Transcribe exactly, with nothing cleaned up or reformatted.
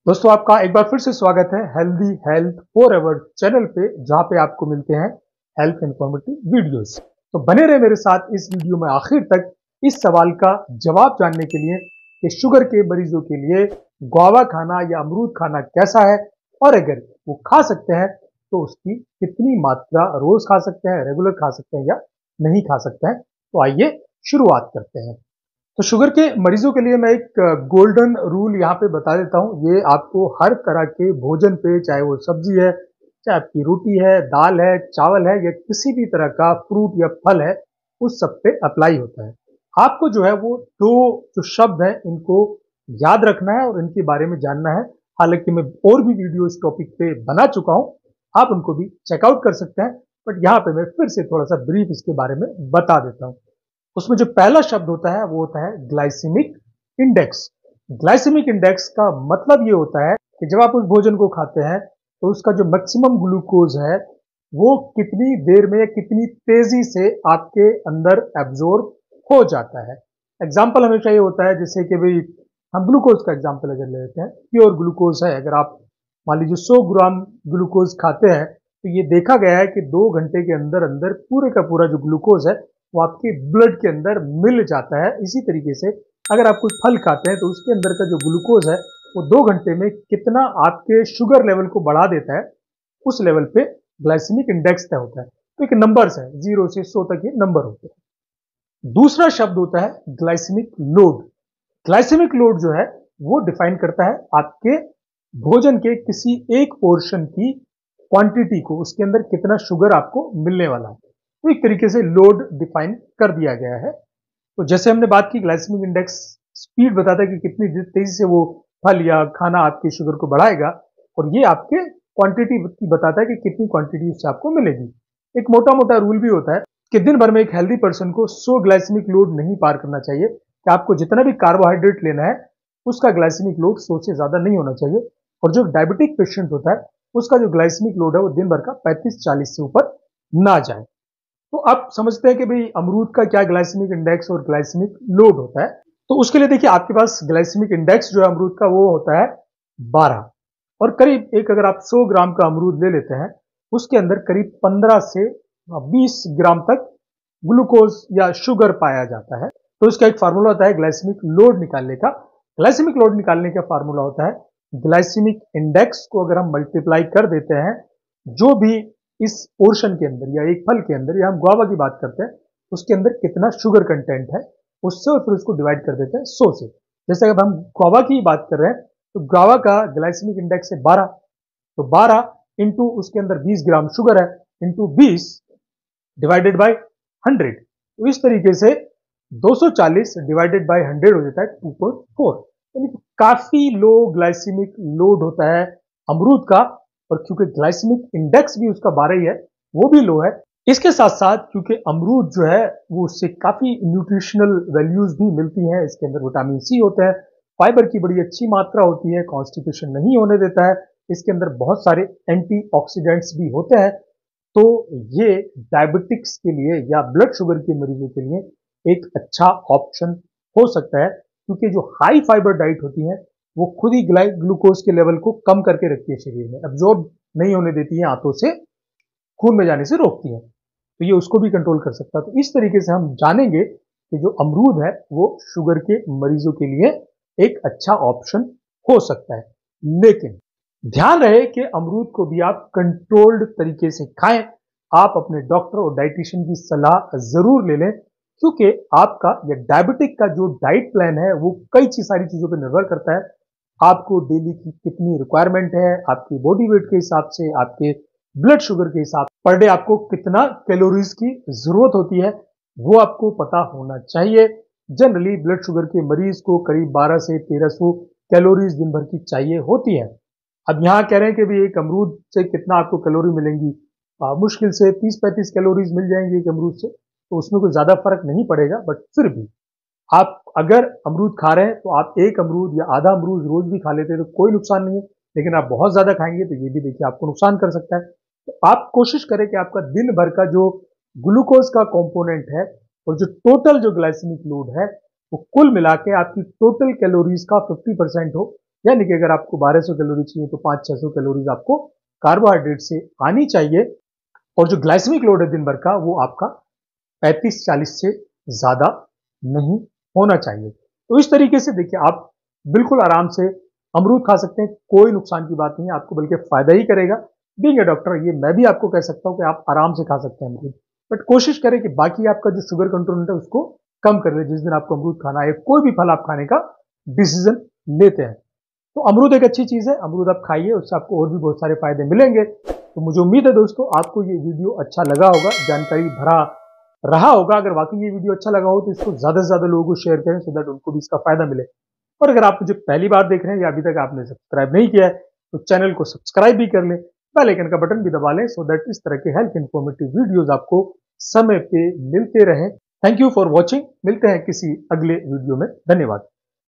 दोस्तों आपका एक बार फिर से स्वागत है healthy health forever channel पे, जहां पे आपको मिलते हैं हेल्थ इन्फॉर्मेटिव वीडियोस। तो बने रहे मेरे साथ इस वीडियो में आखिर तक इस सवाल का जवाब जानने के लिए कि शुगर के मरीजों के लिए गुआवा खाना या अमरूद खाना कैसा है, और अगर वो खा सकते हैं तो उसकी कितनी मात्रा रोज खा सकते हैं, रेगुलर खा सकते हैं या नहीं खा सकते हैं। तो आइए शुरुआत करते हैं। तो शुगर के मरीजों के लिए मैं एक गोल्डन रूल यहाँ पे बता देता हूँ। ये आपको हर तरह के भोजन पे, चाहे वो सब्जी है, चाहे आपकी रोटी है, दाल है, चावल है, या किसी भी तरह का फ्रूट या फल है, उस सब पे अप्लाई होता है। आपको जो है वो दो जो शब्द हैं इनको याद रखना है और इनके बारे में जानना है। हालांकि मैं और भी वीडियो इस टॉपिक पे बना चुका हूँ, आप उनको भी चेकआउट कर सकते हैं, बट यहाँ पे मैं फिर से थोड़ा सा ब्रीफ इसके बारे में बता देता हूँ। उसमें जो पहला शब्द होता है वो होता है ग्लाइसेमिक इंडेक्स। ग्लाइसेमिक इंडेक्स का मतलब ये होता है कि जब आप उस भोजन को खाते हैं तो उसका जो मैक्सिमम ग्लूकोज है वो कितनी देर में, कितनी तेजी से आपके अंदर एब्जॉर्ब हो जाता है। एग्जाम्पल हमेशा ये होता है, जैसे कि भाई हम ग्लूकोज का एग्जाम्पल अगर ले लेते हैं, प्योर ग्लूकोज है, अगर आप मान लीजिए सौ ग्राम ग्लूकोज खाते हैं तो ये देखा गया है कि दो घंटे के अंदर अंदर पूरे का पूरा जो ग्लूकोज है वो आपके ब्लड के अंदर मिल जाता है। इसी तरीके से अगर आप कोई फल खाते हैं तो उसके अंदर का जो ग्लूकोज है वो दो घंटे में कितना आपके शुगर लेवल को बढ़ा देता है, उस लेवल पे ग्लाइसेमिक इंडेक्स तय होता है। तो एक नंबर्स है, जीरो से सौ तक ये नंबर होते हैं। दूसरा शब्द होता है ग्लाइसेमिक लोड। ग्लाइसेमिक लोड जो है वो डिफाइन करता है आपके भोजन के किसी एक पोर्शन की क्वांटिटी को, उसके अंदर कितना शुगर आपको मिलने वाला है। तो एक तरीके से लोड डिफाइन कर दिया गया है। तो जैसे हमने बात की, ग्लाइसेमिक इंडेक्स स्पीड बताता है कि कितनी तेजी से वो फल या खाना आपके शुगर को बढ़ाएगा, और ये आपके क्वांटिटी बताता है कि कितनी क्वांटिटी उससे आपको मिलेगी। एक मोटा मोटा रूल भी होता है कि दिन भर में एक हेल्दी पर्सन को सौ ग्लाइसेमिक लोड नहीं पार करना चाहिए, कि आपको जितना भी कार्बोहाइड्रेट लेना है उसका ग्लाइसेमिक लोड सौ से ज्यादा नहीं होना चाहिए। और जो डायबिटिक पेशेंट होता है उसका जो ग्लाइसेमिक लोड है वो दिन भर का पैंतीस चालीस से ऊपर ना जाए। तो आप समझते हैं कि भाई अमरूद का क्या ग्लाइसेमिक इंडेक्स और ग्लाइसेमिक लोड होता है। तो उसके लिए देखिए, आपके पास ग्लाइसेमिक इंडेक्स जो है अमरूद का वो होता है बारह, और करीब एक अगर आप सौ ग्राम का अमरूद ले लेते हैं उसके अंदर करीब पंद्रह से बीस ग्राम तक ग्लूकोज या शुगर पाया जाता है। तो इसका एक फार्मूला होता है ग्लाइसेमिक लोड निकालने का। ग्लाइसेमिक लोड निकालने का फार्मूला होता है ग्लाइसेमिक इंडेक्स को अगर हम मल्टीप्लाई कर देते हैं जो भी इस पोर्शन के अंदर या एक फल के अंदर, या हम गुआवा की बात करते हैं, उसके अंदर कितना शुगर कंटेंट है उससे, और फिर उसको डिवाइड कर देते हैं सौ से। जैसे अगर हम गुआवा की बात कर रहे हैं तो गुआवा का ग्लाइसेमिक इंडेक्स है बारह, तो बारह इंटू उसके अंदर बीस ग्राम शुगर है, इंटू बीस डिवाइडेड बाय हंड्रेड। तो इस तरीके से दो सौ चालीस डिवाइडेड बाय हंड्रेड हो जाता है टू पॉइंट फोर। यानी कि काफी लो ग्लाइसेमिक लोड होता है अमरूद का, और क्योंकि ग्लाइसेमिक इंडेक्स भी उसका बारह ही है, वो भी लो है। इसके साथ साथ क्योंकि अमरूद जो है वो उससे काफी न्यूट्रिशनल वैल्यूज भी मिलती हैं, इसके अंदर विटामिन सी होता है, फाइबर की बड़ी अच्छी मात्रा होती है, कॉन्स्टिपेशन नहीं होने देता है, इसके अंदर बहुत सारे एंटीऑक्सीडेंट्स भी होते हैं। तो ये डायबिटिक्स के लिए या ब्लड शुगर के मरीजों के लिए एक अच्छा ऑप्शन हो सकता है, क्योंकि जो हाई फाइबर डाइट होती है वो खुद ही ग्लूकोज के लेवल को कम करके रखती है, शरीर में एब्जॉर्ब नहीं होने देती है, आंतों से खून में जाने से रोकती है, तो ये उसको भी कंट्रोल कर सकता है। तो इस तरीके से हम जानेंगे कि जो अमरूद है वो शुगर के मरीजों के लिए एक अच्छा ऑप्शन हो सकता है। लेकिन ध्यान रहे कि अमरूद को भी आप कंट्रोल्ड तरीके से खाएं। आप अपने डॉक्टर और डाइटिशियन की सलाह जरूर ले लें, क्योंकि आपका या डायबिटिक का जो डाइट प्लान है वो कई चीज सारी चीजों पर निर्भर करता है। आपको डेली की कितनी रिक्वायरमेंट है, आपकी बॉडी वेट के हिसाब से, आपके ब्लड शुगर के हिसाब से पर डे आपको कितना कैलोरीज की जरूरत होती है वो आपको पता होना चाहिए। जनरली ब्लड शुगर के मरीज को करीब बारह से तेरह सौ कैलोरीज दिन भर की चाहिए होती है। अब यहाँ कह रहे हैं कि भी एक अमरूद से कितना आपको कैलोरी मिलेंगी, आ, मुश्किल से तीस पैंतीस कैलोरीज मिल जाएंगी एक अमरूद से, तो उसमें कोई ज्यादा फर्क नहीं पड़ेगा। बट फिर भी आप अगर अमरूद खा रहे हैं तो आप एक अमरूद या आधा अमरूद रोज भी खा लेते हैं तो कोई नुकसान नहीं है, लेकिन आप बहुत ज्यादा खाएंगे तो ये भी देखिए आपको नुकसान कर सकता है। तो आप कोशिश करें कि आपका दिन भर का जो ग्लूकोज का कंपोनेंट है और जो टोटल जो ग्लाइसेमिक लोड है वो कुल मिला के आपकी टोटल कैलोरीज का फिफ्टी परसेंट हो। यानी कि अगर आपको बारह सौ कैलोरी चाहिए तो पाँच छह सौ कैलोरीज आपको कार्बोहाइड्रेट से आनी चाहिए, और जो ग्लाइसेमिक लोड है दिन भर का वो आपका पैंतीस चालीस से ज्यादा नहीं होना चाहिए। तो इस तरीके से देखिए आप बिल्कुल आराम से अमरूद खा सकते हैं, कोई नुकसान की बात नहीं है आपको, बल्कि फायदा ही करेगा। बीइंग ए डॉक्टर ये मैं भी आपको कह सकता हूं कि आप आराम से खा सकते हैं अमरूद, बट कोशिश करें कि बाकी आपका जो शुगर कंट्रोल है उसको कम कर ले। जिस दिन आपको अमरूद खाना है, कोई भी फल आप खाने का डिसीजन लेते हैं, तो अमरूद एक अच्छी चीज है, अमरूद आप खाइए, उससे आपको और भी बहुत सारे फायदे मिलेंगे। तो मुझे उम्मीद है दोस्तों आपको ये वीडियो अच्छा लगा होगा, जानकारी भरा रहा होगा। अगर वाकई ये वीडियो अच्छा लगा हो तो इसको ज्यादा से ज्यादा लोगों को शेयर करें, सो दैट उनको भी इसका फायदा मिले। और अगर आप मुझे पहली बार देख रहे हैं या अभी तक आपने सब्सक्राइब नहीं किया है तो चैनल को सब्सक्राइब भी कर लें, बेल आइकन का बटन भी दबा लें, सो दैट इस तरह के हेल्थ इंफॉर्मेटिव वीडियोस आपको समय पे मिलते रहें। Thank you for watching. मिलते हैं किसी अगले वीडियो में। धन्यवाद।